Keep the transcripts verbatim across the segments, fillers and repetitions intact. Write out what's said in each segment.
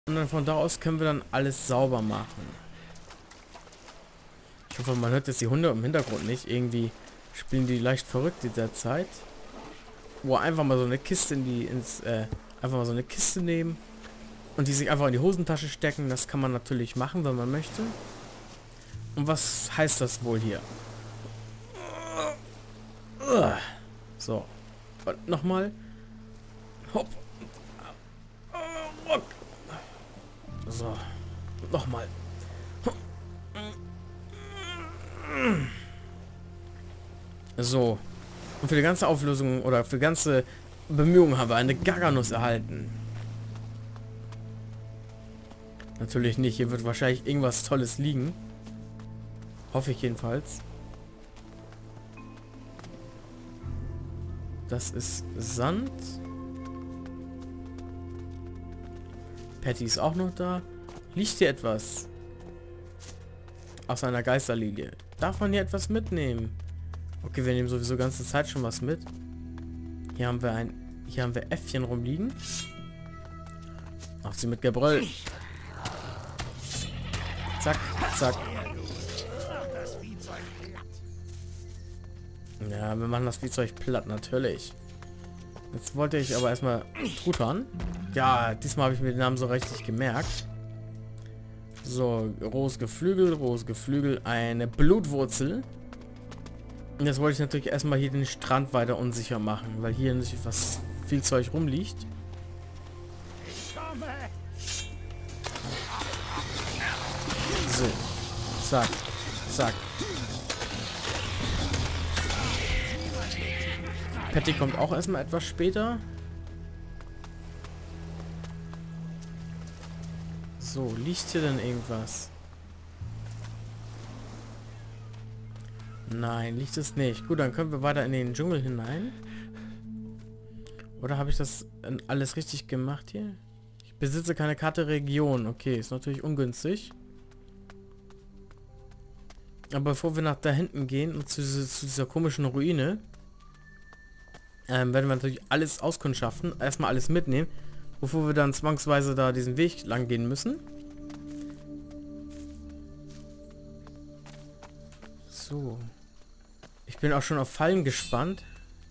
Und dann von da aus können wir dann alles sauber machen. Ich hoffe, man hört jetzt die Hunde im Hintergrund nicht. Irgendwie spielen die leicht verrückt in der Zeit. Wo einfach mal so eine Kiste in die, ins, äh, einfach mal so eine Kiste nehmen und die sich einfach in die Hosentasche stecken. Das kann man natürlich machen, wenn man möchte. Und was heißt das wohl hier? So. Und nochmal. Hopp. So. Nochmal. So. Und für die ganze Auflösung oder für die ganze Bemühung haben wir eine Gaganuss erhalten. Natürlich nicht. Hier wird wahrscheinlich irgendwas Tolles liegen. Hoffe ich jedenfalls. Das ist Sand. Patty ist auch noch da. Liegt hier etwas? Aus einer Geisterlilie. Darf man hier etwas mitnehmen? Okay, wir nehmen sowieso die ganze Zeit schon was mit. Hier haben wir ein... Hier haben wir Äffchen rumliegen. Auf sie mit Gebrüll. Zack, zack. Ja, wir machen das Viehzeug platt, natürlich. Jetzt wollte ich aber erstmal Truthahn. Ja, diesmal habe ich mir den Namen so richtig gemerkt. So, rohes Geflügel, rohes Geflügel, eine Blutwurzel. Und jetzt wollte ich natürlich erstmal hier den Strand weiter unsicher machen, weil hier nicht was viel Zeug rumliegt. So, zack, zack. Patty kommt auch erstmal etwas später. So, liegt hier denn irgendwas? Nein, liegt es nicht. Gut, dann können wir weiter in den Dschungel hinein. Oder habe ich das alles richtig gemacht hier? Ich besitze keine Karte Region. Okay, ist natürlich ungünstig. Aber bevor wir nach da hinten gehen und zu, zu dieser komischen Ruine, ähm, werden wir natürlich alles auskundschaften. Erstmal alles mitnehmen, bevor wir dann zwangsweise da diesen Weg lang gehen müssen. So. Ich bin auch schon auf Fallen gespannt.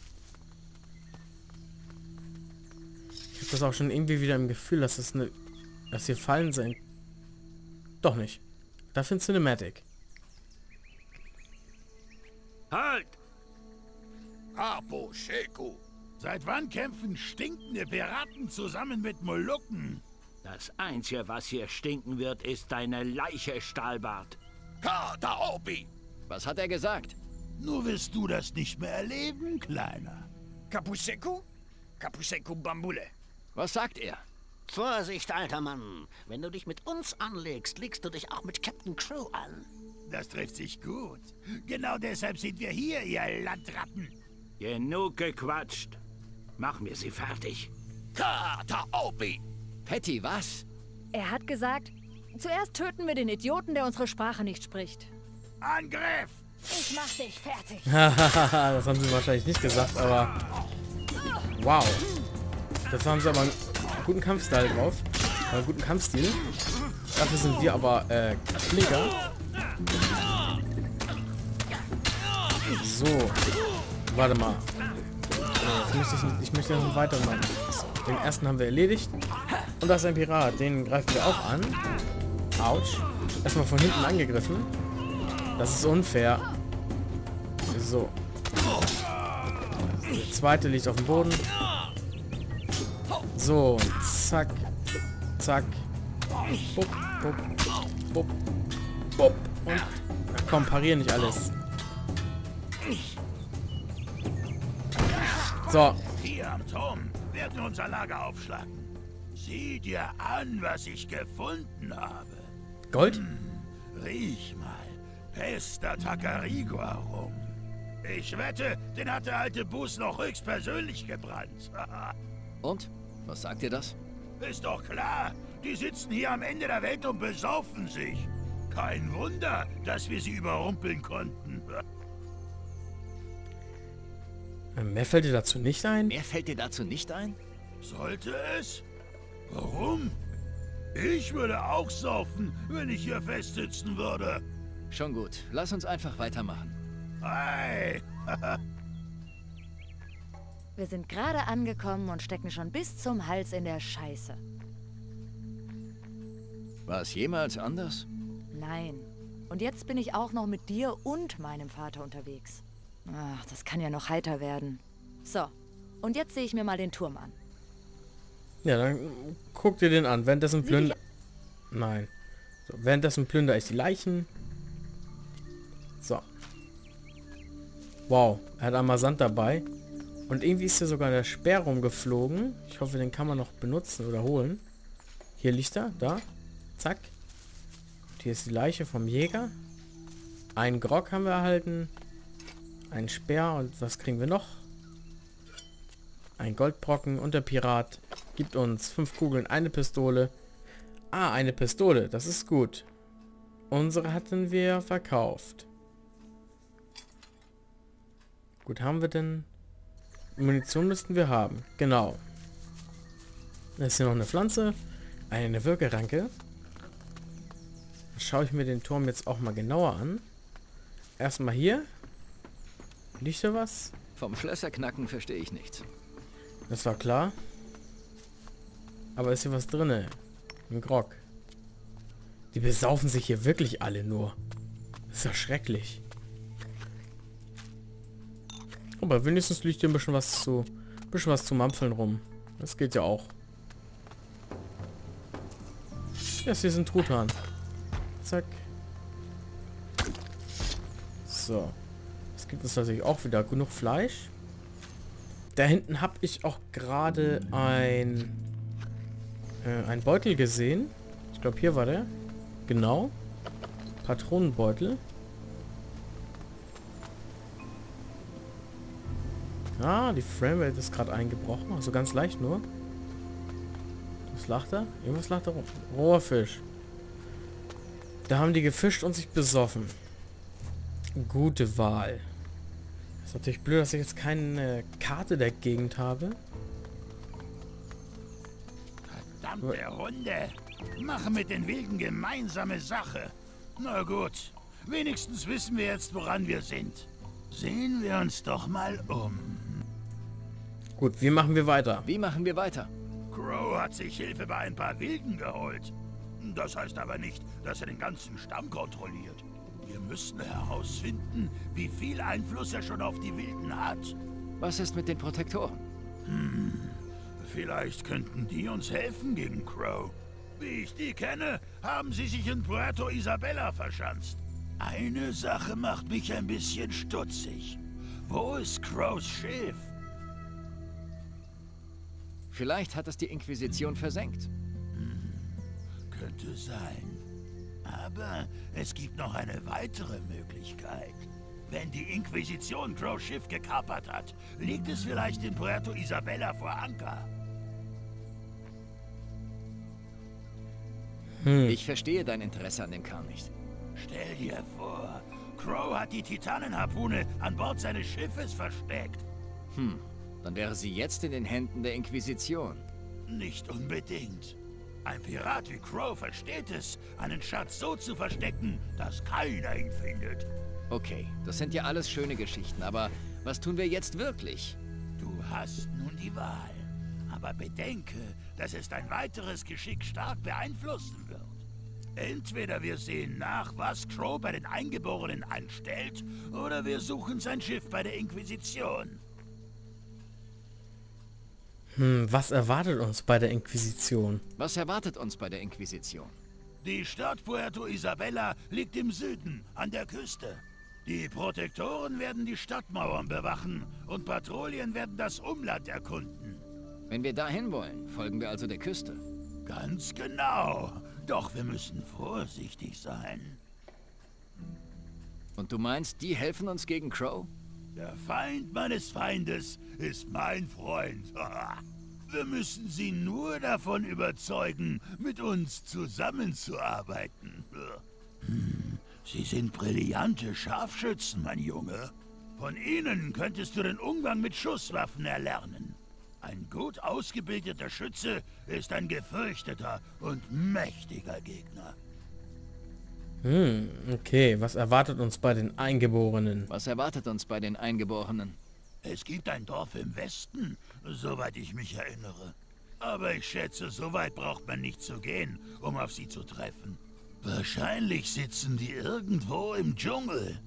Ich habe das auch schon irgendwie wieder im Gefühl, dass es eine, dass hier Fallen sind. Doch nicht. Dafür ein Cinematic. Halt! Apo Sheku! Seit wann kämpfen stinkende Piraten zusammen mit Molukken? Das Einzige, was hier stinken wird, ist deine Leiche, Stahlbart. Kataopi! Was hat er gesagt? Nur wirst du das nicht mehr erleben, Kleiner. Kapuseku? Kapuseku Bambule. Was sagt er? Vorsicht, alter Mann. Wenn du dich mit uns anlegst, legst du dich auch mit Captain Crow an. Das trifft sich gut. Genau deshalb sind wir hier, ihr Landratten. Genug gequatscht. Mach mir sie fertig. Kataopi! Patty, was? Er hat gesagt, zuerst töten wir den Idioten, der unsere Sprache nicht spricht. Angriff! Ich mach dich fertig. Das haben sie wahrscheinlich nicht gesagt, aber... Wow. Das haben sie aber einen guten Kampfstyle drauf. Einen guten Kampfstil. Dafür sind wir aber äh, flinker. So. Warte mal. Jetzt möchte ich, ich möchte noch weitermachen. Den ersten haben wir erledigt. Und da ist ein Pirat. Den greifen wir auch an. Autsch. Erstmal von hinten angegriffen. Das ist unfair. So. Der zweite liegt auf dem Boden. So. Zack. Zack. Bup, bup, bup, bup. Und komm, parier nicht alles. So. Hier am Turm werden wir unser Lager aufschlagen. Sieh dir an, was ich gefunden habe. Gold? Hm, riech mal. Pesta Tacarigua rum. Ich wette, den hat der alte Bus noch höchstpersönlich gebrannt. Und? Was sagt ihr das? Ist doch klar. Die sitzen hier am Ende der Welt und besaufen sich. Kein Wunder, dass wir sie überrumpeln konnten. Mehr fällt dir dazu nicht ein? Mehr fällt dir dazu nicht ein? Sollte es? Warum? Ich würde auch saufen, wenn ich hier festsitzen würde. Schon gut. Lass uns einfach weitermachen. Hey! Wir sind gerade angekommen und stecken schon bis zum Hals in der Scheiße. War es jemals anders? Nein. Und jetzt bin ich auch noch mit dir und meinem Vater unterwegs. Ach, das kann ja noch heiter werden. So, und jetzt sehe ich mir mal den Turm an. Ja, dann guck dir den an. Währenddessen Sieh plünder... Nein. So, währenddessen plündere ich die Leichen. So. Wow, er hat einmal Sand dabei. Und irgendwie ist hier sogar der Speer rumgeflogen. Ich hoffe, den kann man noch benutzen oder holen. Hier liegt er, da. Zack. Und hier ist die Leiche vom Jäger. Einen Grog haben wir erhalten. Einen Speer und was kriegen wir noch? Ein Goldbrocken und der Pirat gibt uns fünf Kugeln, eine Pistole. Ah, eine Pistole, das ist gut. Unsere hatten wir verkauft. Gut, haben wir denn... Munition müssten wir haben, genau. Da ist hier noch eine Pflanze, eine Wirkeranke. Dann schaue ich mir den Turm jetzt auch mal genauer an. Erstmal hier. Liegt da was? Vom Schlösserknacken verstehe ich nichts. Das war klar. Aber ist hier was drin? Ein Grog. Die besaufen sich hier wirklich alle nur. Das ist ja schrecklich. Aber wenigstens liegt hier ein bisschen was zu, ein bisschen was zu mampfeln rum. Das geht ja auch. Ja, hier ist ein Truthahn. Zack. So. Es gibt uns natürlich auch wieder genug Fleisch. Da hinten habe ich auch gerade ein äh, ein Beutel gesehen. Ich glaube, hier war der. Genau. Patronenbeutel. Ah, die Framerate ist gerade eingebrochen. Also ganz leicht nur. Was lacht da? Irgendwas lacht da rum. Roher Fisch. Da haben die gefischt und sich besoffen. Gute Wahl. Ist natürlich blöd, dass ich jetzt keine Karte der Gegend habe. Verdammte Hunde! Machen mit den Wilden gemeinsame Sache. Na gut. Wenigstens wissen wir jetzt, woran wir sind. Sehen wir uns doch mal um. Gut, wie machen wir weiter? Wie machen wir weiter? Crow hat sich Hilfe bei ein paar Wilden geholt. Das heißt aber nicht, dass er den ganzen Stamm kontrolliert. Wir müssen herausfinden, wie viel Einfluss er schon auf die Wilden hat. Was ist mit den Protektoren? Hm, vielleicht könnten die uns helfen gegen Crow. Wie ich die kenne, haben sie sich in Puerto Isabella verschanzt. Eine Sache macht mich ein bisschen stutzig. Wo ist Crows Schiff? Vielleicht hat es die Inquisition versenkt. Hm, könnte sein. Aber es gibt noch eine weitere Möglichkeit. Wenn die Inquisition Crows Schiff gekapert hat, liegt es vielleicht in Puerto Isabella vor Anker. Hm. Ich verstehe dein Interesse an dem Kahn nicht. Stell dir vor, Crow hat die Titanenharpune an Bord seines Schiffes versteckt. Hm, dann wäre sie jetzt in den Händen der Inquisition. Nicht unbedingt. Ein Pirat wie Crow versteht es, einen Schatz so zu verstecken, dass keiner ihn findet. Okay, das sind ja alles schöne Geschichten, aber was tun wir jetzt wirklich? Du hast nun die Wahl. Aber bedenke, dass es dein weiteres Geschick stark beeinflussen wird. Entweder wir sehen nach, was Crow bei den Eingeborenen anstellt, oder wir suchen sein Schiff bei der Inquisition. Hm, was erwartet uns bei der Inquisition? Was erwartet uns bei der Inquisition? Die Stadt Puerto Isabella liegt im Süden, an der Küste. Die Protektoren werden die Stadtmauern bewachen und Patrouillen werden das Umland erkunden. Wenn wir dahin wollen, folgen wir also der Küste. Ganz genau. Doch wir müssen vorsichtig sein. Und du meinst, die helfen uns gegen Crow? Der Feind meines Feindes ist mein Freund. Wir müssen sie nur davon überzeugen, mit uns zusammenzuarbeiten. Hm, sie sind brillante Scharfschützen, mein Junge. Von ihnen könntest du den Umgang mit Schusswaffen erlernen. Ein gut ausgebildeter Schütze ist ein gefürchteter und mächtiger Gegner. Hm, okay. Was erwartet uns bei den Eingeborenen? Was erwartet uns bei den Eingeborenen? Es gibt ein Dorf im Westen, soweit ich mich erinnere. Aber ich schätze, so weit braucht man nicht zu gehen, um auf sie zu treffen. Wahrscheinlich sitzen die irgendwo im Dschungel.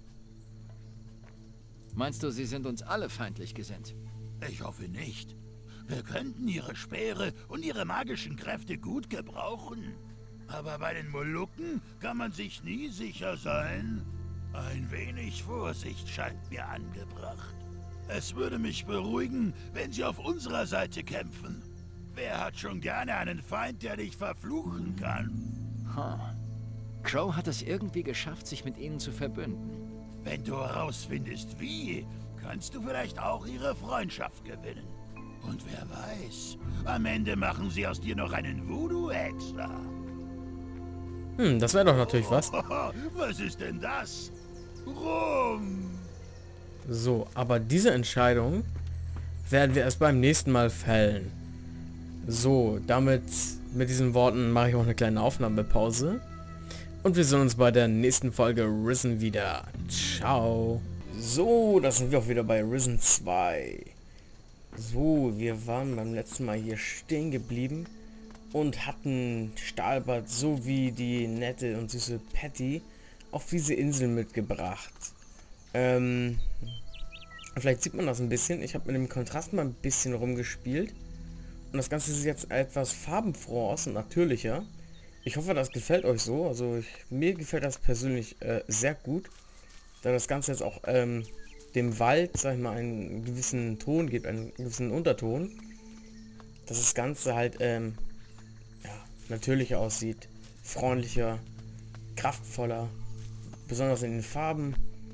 Meinst du, sie sind uns alle feindlich gesinnt? Ich hoffe nicht. Wir könnten ihre Speere und ihre magischen Kräfte gut gebrauchen. Aber bei den Molukken kann man sich nie sicher sein. Ein wenig Vorsicht scheint mir angebracht. Es würde mich beruhigen, wenn sie auf unserer Seite kämpfen. Wer hat schon gerne einen Feind, der dich verfluchen kann? Huh. Crow hat es irgendwie geschafft, sich mit ihnen zu verbünden. Wenn du herausfindest, wie, kannst du vielleicht auch ihre Freundschaft gewinnen. Und wer weiß, am Ende machen sie aus dir noch einen Voodoo-Hexer. Hm, das wäre doch natürlich was. Was ist denn das? Rum! So, aber diese Entscheidung werden wir erst beim nächsten Mal fällen. So, damit, mit diesen Worten mache ich auch eine kleine Aufnahmepause. Und wir sehen uns bei der nächsten Folge Risen wieder. Ciao. So, da sind wir auch wieder bei Risen zwei. So, wir waren beim letzten Mal hier stehen geblieben und hatten Stahlbad sowie die nette und süße Patty auf diese Insel mitgebracht. Ähm, vielleicht sieht man das ein bisschen. Ich habe mit dem Kontrast mal ein bisschen rumgespielt. Und das Ganze sieht jetzt etwas farbenfroher aus und natürlicher. Ich hoffe, das gefällt euch so. Also ich, mir gefällt das persönlich äh, sehr gut. Da das Ganze jetzt auch ähm, dem Wald, sag ich mal, einen gewissen Ton gibt, einen gewissen Unterton. Dass das Ganze halt ähm, ja, natürlicher aussieht. Freundlicher, kraftvoller. Besonders in den Farben.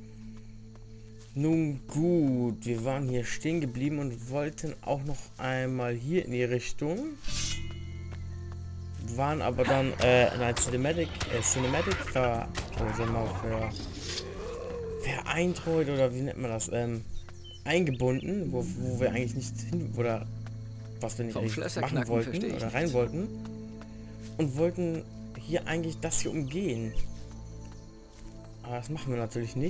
Nun gut, wir waren hier stehen geblieben und wollten auch noch einmal hier in die Richtung. Waren aber dann äh, in ein Cinematic, äh, Cinematic ver, also mal ver, vereintreut oder wie nennt man das, ähm, eingebunden, wo, wo wir eigentlich nicht hin, oder was wir nicht eigentlich machen wollten oder rein nicht. wollten. Und wollten hier eigentlich das hier umgehen. Aber das machen wir natürlich nicht.